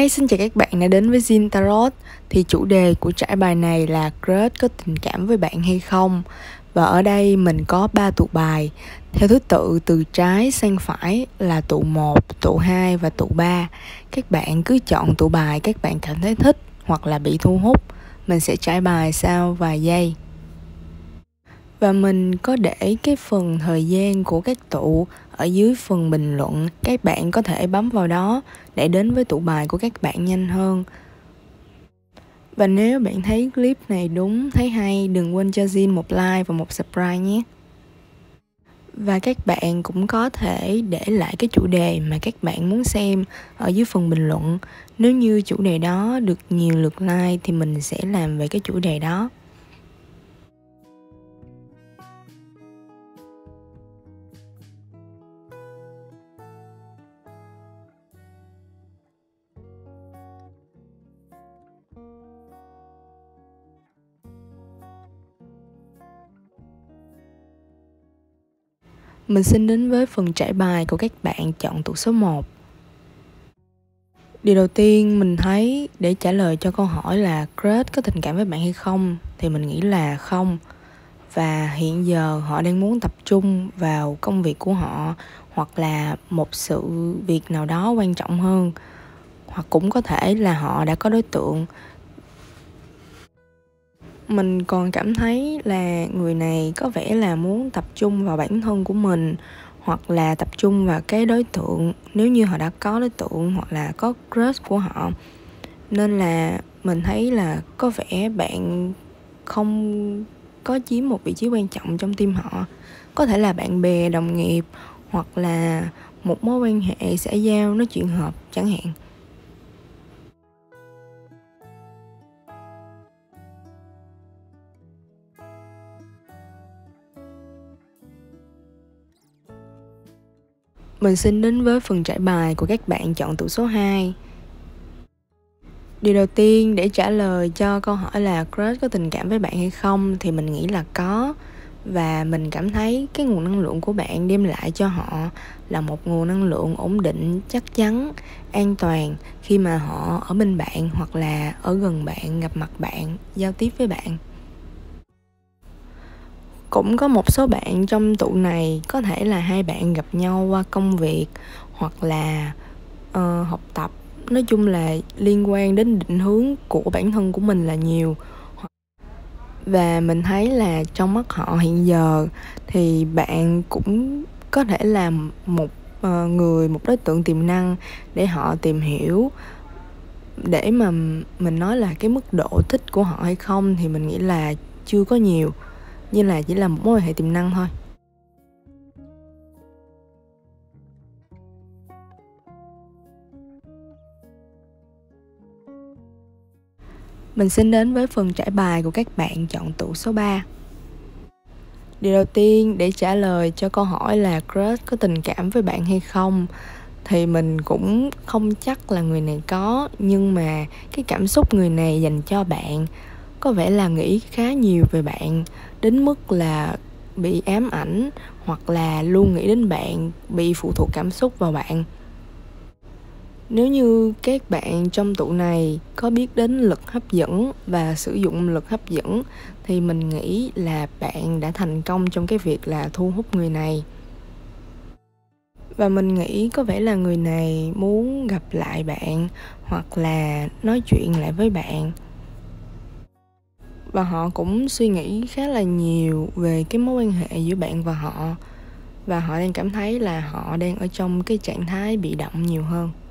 Hi, xin chào các bạn đã đến với Zin Tarot. Thì chủ đề của trải bài này là crush có tình cảm với bạn hay không. Và ở đây mình có 3 tụ bài theo thứ tự từ trái sang phải là tụ 1, tụ 2 và tụ 3. Các bạn cứ chọn tụ bài các bạn cảm thấy thích hoặc là bị thu hút. Mình sẽ trải bài sau vài giây. Và mình có để cái phần thời gian của các tụ ở dưới phần bình luận. Các bạn có thể bấm vào đó để đến với tụ bài của các bạn nhanh hơn. Và nếu bạn thấy clip này đúng, thấy hay, đừng quên cho Zin một like và một subscribe nhé. Và các bạn cũng có thể để lại cái chủ đề mà các bạn muốn xem ở dưới phần bình luận. Nếu như chủ đề đó được nhiều lượt like thì mình sẽ làm về cái chủ đề đó. Mình xin đến với phần trải bài của các bạn chọn tụ số 1. Điều đầu tiên mình thấy để trả lời cho câu hỏi là crush có tình cảm với bạn hay không thì mình nghĩ là không. Và hiện giờ họ đang muốn tập trung vào công việc của họ hoặc là một sự việc nào đó quan trọng hơn. Hoặc cũng có thể là họ đã có đối tượng. Mình còn cảm thấy là người này có vẻ là muốn tập trung vào bản thân của mình hoặc là tập trung vào cái đối tượng nếu như họ đã có đối tượng hoặc là có crush của họ. Nên là mình thấy là có vẻ bạn không có chiếm một vị trí quan trọng trong tim họ. Có thể là bạn bè, đồng nghiệp hoặc là một mối quan hệ xã giao nói chuyện hợp chẳng hạn. Mình xin đến với phần trải bài của các bạn chọn tụ số 2. Điều đầu tiên để trả lời cho câu hỏi là crush có tình cảm với bạn hay không thì mình nghĩ là có. Và mình cảm thấy cái nguồn năng lượng của bạn đem lại cho họ là một nguồn năng lượng ổn định, chắc chắn, an toàn khi mà họ ở bên bạn hoặc là ở gần bạn, gặp mặt bạn, giao tiếp với bạn. Cũng có một số bạn trong tụ này có thể là hai bạn gặp nhau qua công việc hoặc là học tập. Nói chung là liên quan đến định hướng của bản thân của mình là nhiều. Và mình thấy là trong mắt họ hiện giờ thì bạn cũng có thể là một đối tượng tiềm năng để họ tìm hiểu. Để mà mình nói là cái mức độ thích của họ hay không thì mình nghĩ là chưa có nhiều, như là chỉ là một mối quan hệ tiềm năng thôi. Mình xin đến với phần trải bài của các bạn chọn tụ số 3. Điều đầu tiên để trả lời cho câu hỏi là crush có tình cảm với bạn hay không thì mình cũng không chắc là người này có, nhưng mà cái cảm xúc người này dành cho bạn có vẻ là nghĩ khá nhiều về bạn, đến mức là bị ám ảnh hoặc là luôn nghĩ đến bạn, bị phụ thuộc cảm xúc vào bạn. Nếu như các bạn trong tụ này có biết đến lực hấp dẫn và sử dụng lực hấp dẫn thì mình nghĩ là bạn đã thành công trong cái việc là thu hút người này. Và mình nghĩ có vẻ là người này muốn gặp lại bạn hoặc là nói chuyện lại với bạn. Và họ cũng suy nghĩ khá là nhiều về cái mối quan hệ giữa bạn và họ. Và họ đang cảm thấy là họ đang ở trong cái trạng thái bị động nhiều hơn.